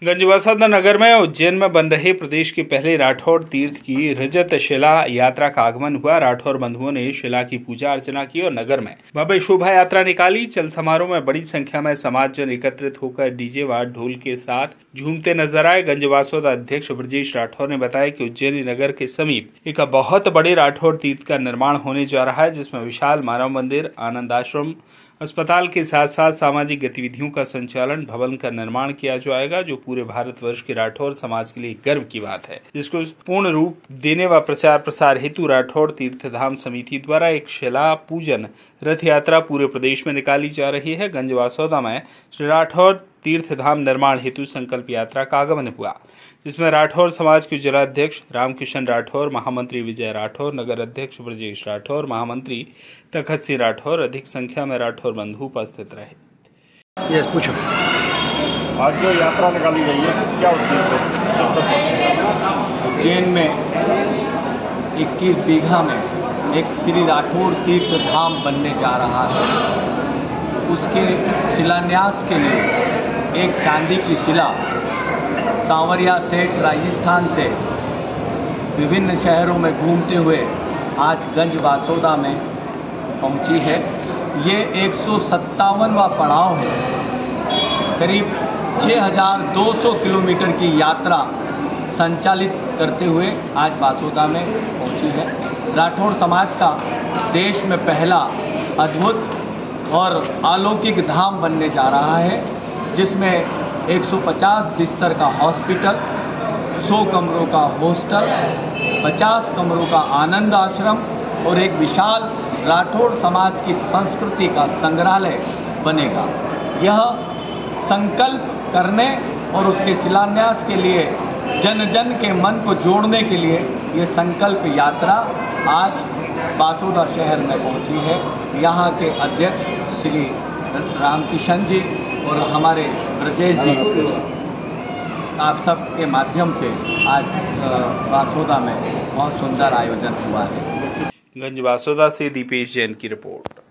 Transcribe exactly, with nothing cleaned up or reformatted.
गंजवासौदा नगर में उज्जैन में बन रहे प्रदेश के पहले राठौर तीर्थ की रजत शिला यात्रा का आगमन हुआ। राठौर बंधुओं ने शिला की पूजा अर्चना की और नगर में भव्य शोभा यात्रा निकाली। चल समारोह में बड़ी संख्या में समाजजन एकत्रित होकर डीजे व ढोल के साथ झूमते नजर आए। गंजवासौदा अध्यक्ष ब्रजेश राठौर ने बताया कि उज्जैनी नगर के समीप एक बहुत बड़े राठौर तीर्थ का निर्माण होने जा रहा है, जिसमें विशाल मानव मंदिर, आनंद आश्रम, अस्पताल के साथ साथ सामाजिक गतिविधियों का संचालन, भवन का निर्माण किया जाएगा, जो पूरे भारतवर्ष के राठौर समाज के लिए गर्व की बात है, जिसको पूर्ण रूप देने व प्रचार प्रसार हेतु राठौर तीर्थधाम समिति द्वारा एक शिला पूजन रथ यात्रा पूरे प्रदेश में निकाली जा रही है। गंजवासौदा में श्री राठौर तीर्थधाम निर्माण हेतु संकल्प यात्रा का आगमन हुआ, जिसमें राठौर समाज के जिलाध्यक्ष रामकिशन राठौर, महामंत्री विजय राठौर, नगर अध्यक्ष ब्रजेश राठौर, महामंत्री तखत सिंह राठौर, अधिक संख्या में राठौर बंधु उपस्थित रहे। यस, पूछो। आज जो यात्रा निकाली गई है, क्या उद्देश्य है? उज्जैन में इक्कीस बीघा में एक श्री राठौर तीर्थ धाम बनने जा रहा है। उसके शिलान्यास के लिए एक चांदी की शिला सांवरिया सेठ राजस्थान से विभिन्न शहरों में घूमते हुए आज गंजवासौदा में पहुंची है। ये एक सौ सत्तावनवां पड़ाव है। करीब छः हज़ार दो सौ किलोमीटर की यात्रा संचालित करते हुए आज वासौदा में पहुंची है। राठौर समाज का देश में पहला अद्भुत और अलौकिक धाम बनने जा रहा है, जिसमें एक सौ पचास बिस्तर का हॉस्पिटल, सौ कमरों का हॉस्टल, पचास कमरों का आनंद आश्रम और एक विशाल राठौर समाज की संस्कृति का संग्रहालय बनेगा। यह संकल्प करने और उसके शिलान्यास के लिए जन जन के मन को जोड़ने के लिए ये संकल्प यात्रा आज वासौदा शहर में पहुंची है। यहाँ के अध्यक्ष श्री रामकिशन जी और हमारे ब्रजेश जी, आप सब के माध्यम से आज वासौदा में बहुत सुंदर आयोजन हुआ है। गंजवासौदा से दीपेश जैन की रिपोर्ट।